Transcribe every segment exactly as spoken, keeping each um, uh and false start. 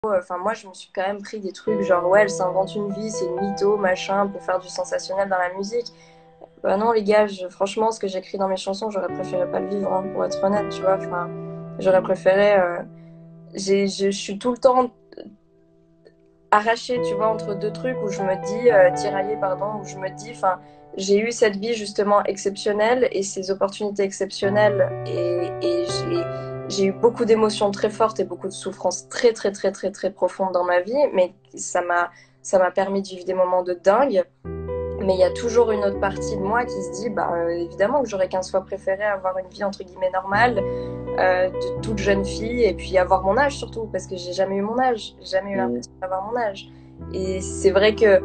Enfin, moi, je me suis quand même pris des trucs genre, ouais, elle s'invente une vie, c'est une mytho, machin, pour faire du sensationnel dans la musique. Bah non, les gars, je- franchement, ce que j'écris dans mes chansons, j'aurais préféré pas le vivre, hein, pour être honnête, tu vois. Enfin, j'aurais préféré. euh, j'ai, je, je suis tout le temps arrachée, tu vois, entre deux trucs où je me dis, euh, tiraillée, pardon, où je me dis, enfin, j'ai eu cette vie justement exceptionnelle et ces opportunités exceptionnelles et, et j'ai, j'ai eu beaucoup d'émotions très fortes et beaucoup de souffrances très, très, très, très, très profondes dans ma vie, mais ça m'a, ça m'a permis de vivre des moments de dingue. Mais il y a toujours une autre partie de moi qui se dit, bah, euh, évidemment que j'aurais quinze fois préféré avoir une vie entre guillemets normale, euh, de toute jeune fille, et puis avoir mon âge surtout, parce que j'ai jamais eu mon âge, j'ai jamais eu Mm. l'impression d'avoir mon âge. Et c'est vrai que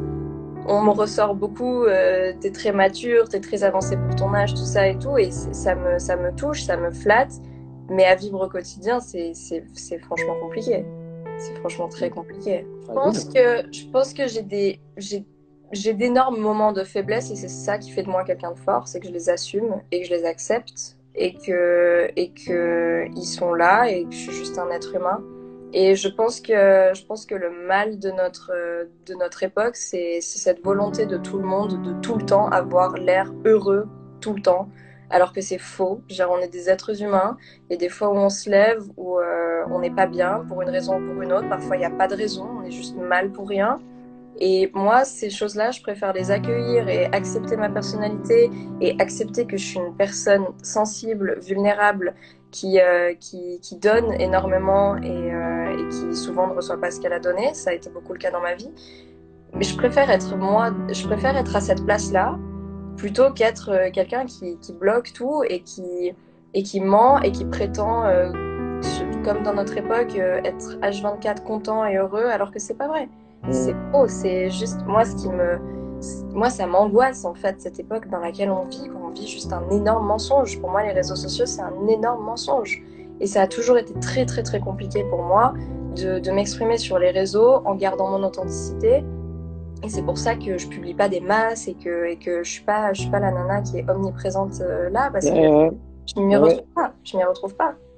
on me ressort beaucoup, euh, t'es très mature, t'es très avancée pour ton âge, tout ça et tout, et ça me, ça me touche, ça me flatte, mais à vivre au quotidien, c'est, c'est, c'est franchement compliqué. C'est franchement très compliqué. Je Ah, pense oui. que, je pense que j'ai des, j'ai, j'ai d'énormes moments de faiblesse et c'est ça qui fait de moi quelqu'un de fort, c'est que je les assume et que je les accepte et que, et que ils sont là et que je suis juste un être humain. Et je pense que, je pense que le mal de notre, de notre époque, c'est, c'est cette volonté de tout le monde de tout le temps avoir l'air heureux tout le temps, alors que c'est faux. Genre, on est des êtres humains et des fois où on se lève, où euh, on n'est pas bien pour une raison ou pour une autre. Parfois, il n'y a pas de raison, on est juste mal pour rien. Et moi, ces choses-là, je préfère les accueillir et accepter ma personnalité et accepter que je suis une personne sensible, vulnérable, qui, euh, qui, qui donne énormément et, euh, et qui souvent ne reçoit pas ce qu'elle a donné. Ça a été beaucoup le cas dans ma vie. Mais je préfère être moi, je préfère être à cette place-là plutôt qu'être euh, quelqu'un qui, qui bloque tout et qui, et qui ment et qui prétend, euh, comme dans notre époque, euh, être H vingt-quatre content et heureux alors que c'est pas vrai. C'est Mm. faux, c'est juste moi ce qui me. Moi, ça m'angoisse en fait, cette époque dans laquelle on vit, quand on vit juste un énorme mensonge. Pour moi, les réseaux sociaux, c'est un énorme mensonge. Et ça a toujours été très, très, très compliqué pour moi de, de m'exprimer sur les réseaux en gardant mon authenticité et c'est pour ça que je publie pas des masses et que, et que je suis pas, je suis pas la nana qui est omniprésente euh, là parce que Euh, je m'y retrouve ouais. pas. Je m'y retrouve pas.